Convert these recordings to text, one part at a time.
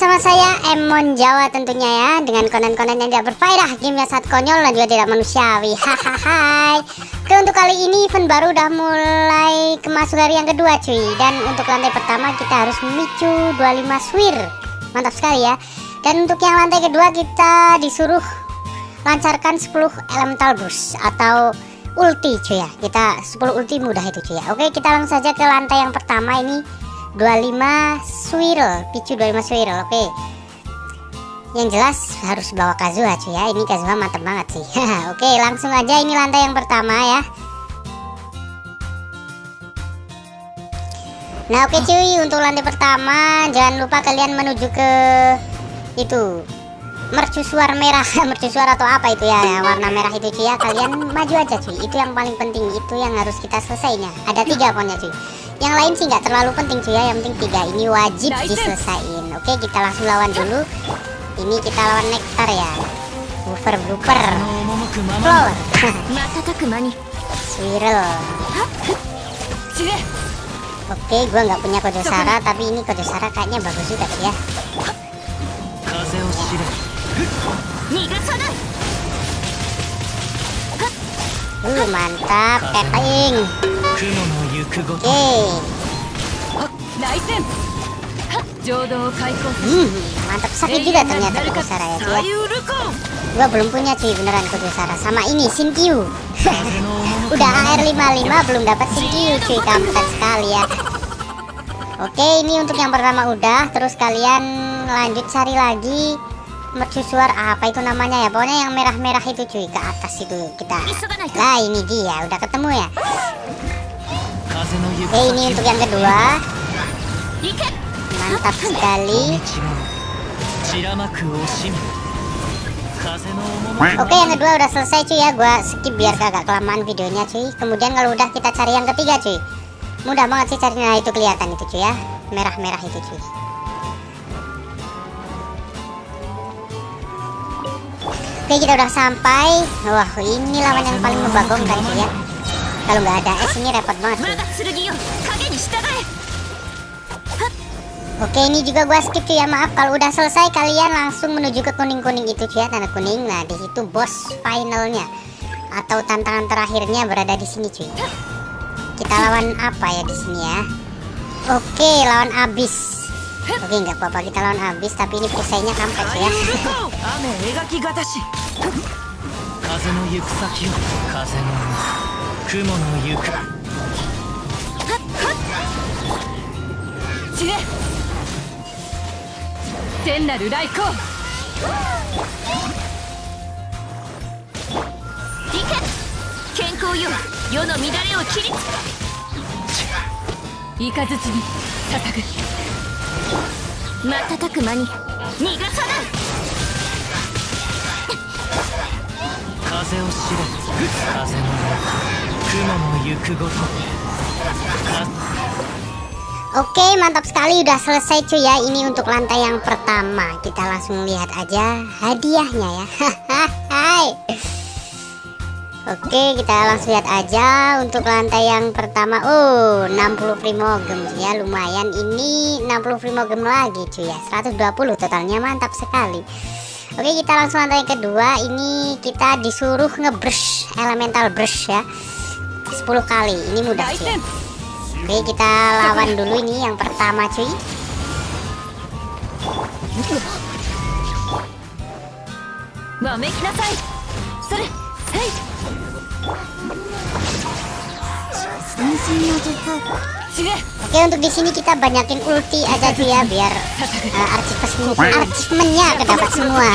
bersama saya Emon Jawa tentunya ya, dengan konten-konten yang tidak berfaedah, game yang sangat konyol dan juga tidak manusiawi. Hahaha. Oke, untuk kali ini event baru udah mulai masuk hari yang kedua cuy. Dan untuk lantai pertama kita harus memicu 25 swir. Mantap sekali ya. Dan untuk yang lantai kedua kita disuruh lancarkan 10 elemental burst atau ulti cuy ya. Kita 10 ulti mudah itu cuy ya. Oke, kita langsung saja ke lantai yang pertama ini. 25 swirl, picu 25 swirl. Oke. Yang jelas harus bawa Kazuha cuy ya. Ini Kazuha mantap banget sih. Oke, langsung aja ini lantai yang pertama ya. Nah, oke cuy, untuk lantai pertama jangan lupa kalian menuju ke itu mercusuar merah. Mercusuar atau apa itu ya, warna merah itu cuy ya. Kalian maju aja cuy. Itu yang paling penting, itu yang harus kita selesainya. Ada 3 pokoknya cuy. Yang lain sih nggak terlalu penting cuy ya, yang penting 3 ini wajib diselesain. Oke, kita langsung lawan dulu. Ini kita lawan nektar ya. Blooper flower. Swirl. Oke, gua nggak punya kode Sara, tapi ini kode Sara kayaknya bagus juga cuy ya. Mantap, tapping. Oke. Mantap sakit juga ternyata kode Sara ya cuy ya. Gua belum punya cuy beneran kode Sara. Sama ini Shinkyu. Udah AR55 belum dapat Shinkyu cuy, kampret sekali ya. Oke, ini untuk yang pertama udah. Terus kalian lanjut cari lagi mercusuar apa itu namanya ya, pokoknya yang merah-merah itu cuy, ke atas itu kita. Nah, ini dia udah ketemu ya. Oke, ini untuk yang kedua. Mantap sekali. Oke, yang kedua udah selesai cuy ya. Gua skip biar kagak kelamaan videonya cuy. Kemudian kalau udah kita cari yang ketiga cuy. Mudah banget sih carinya, itu kelihatan itu cuy ya. Merah-merah itu cuy. Oke, kita udah sampai. Wah, ini lawan yang paling membagongkan cuy ya. Kalau nggak ada es ini repot banget cuy. Oke, ini juga gua skip cuy ya, maaf. Kalau udah selesai kalian langsung menuju ke kuning-kuning itu cuy ya, tanda kuning. Nah, di situ boss finalnya atau tantangan terakhirnya berada di sini cuy. Kita lawan apa ya di sini ya? Oke, lawan abis. Oke, nggak apa-apa kita lawan abis, tapi ini perisainya kampret ya. Oke, mantap sekali udah selesai cuy ya. Ini untuk lantai yang pertama. Kita langsung lihat aja hadiahnya ya. Hai. Oke, kita langsung lihat aja untuk lantai yang pertama. Oh, 60 primogem ya, lumayan. Ini 60 primogem lagi cuy ya. 120 totalnya, mantap sekali. Oke, kita langsung lantai yang kedua. Ini kita disuruh ngebrush elemental brush ya. 10 kali. Ini mudah cuy ya. Oke, kita lawan dulu ini yang pertama cuy. Oke, untuk di sini kita banyakin ulti aja cuy ya, biar archivementnya kedapat semua.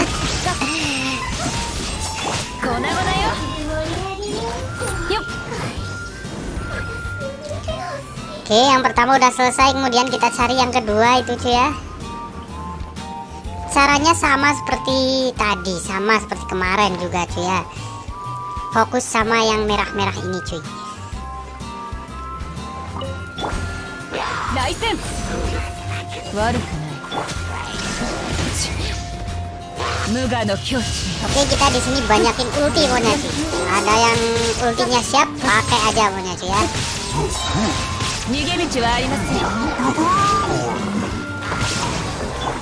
Oke, yang pertama udah selesai, kemudian kita cari yang kedua itu cuy ya. Caranya sama seperti tadi, sama seperti kemarin juga cuy ya. Fokus sama yang merah-merah ini cuy. Oke, kita di sini banyakin ulti pokoknya cuy. Ada yang ultinya siap, pakai aja pokoknya cuy ya.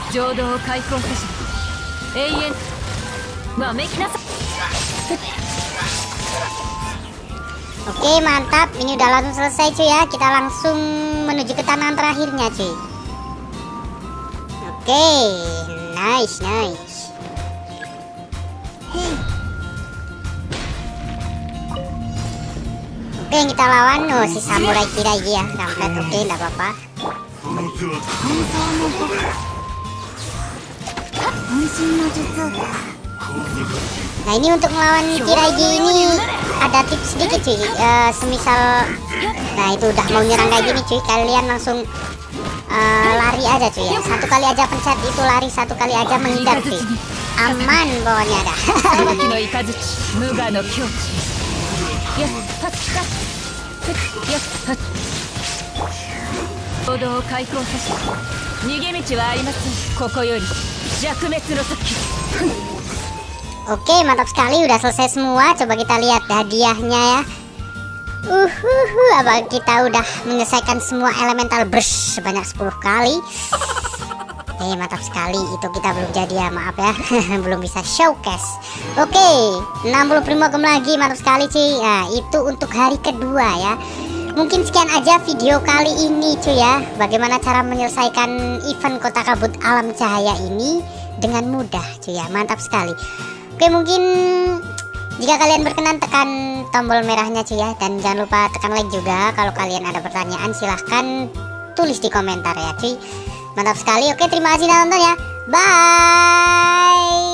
Oke, mantap. Ini udah langsung selesai cuy ya. Kita langsung menuju ke tantangan terakhirnya cuy. Oke, nice. Oke, yang kita lawan si samurai Kiragi ya, kampret. Oke, enggak apa-apa. Nah, ini untuk melawan Kiragi ini ada tips sedikit cuy. Semisal nah itu udah mau nyerang kayak gini cuy, kalian langsung lari aja cuy ya. Satu kali aja pencet itu lari, satu kali aja menghindar cuy. Aman pokoknya dah. Oke, mantap sekali, udah selesai semua. Coba kita lihat hadiahnya ya. Apa kita udah menyelesaikan semua elemental burst sebanyak 10 kali. Oke, mantap sekali. Itu kita belum jadi ya, maaf ya. Belum bisa showcase. Oke, 60 primogem lagi, mantap sekali cuy. Nah, itu untuk hari kedua ya. Mungkin sekian aja video kali ini cuy ya. Bagaimana cara menyelesaikan event Kota Kabut Alam Cahaya ini dengan mudah cuy ya. Mantap sekali. Oke, mungkin jika kalian berkenan tekan tombol merahnya cuy ya. Dan jangan lupa tekan like juga. Kalau kalian ada pertanyaan silahkan tulis di komentar ya cuy. Mantap sekali. Oke, terima kasih sudah nonton ya. Bye.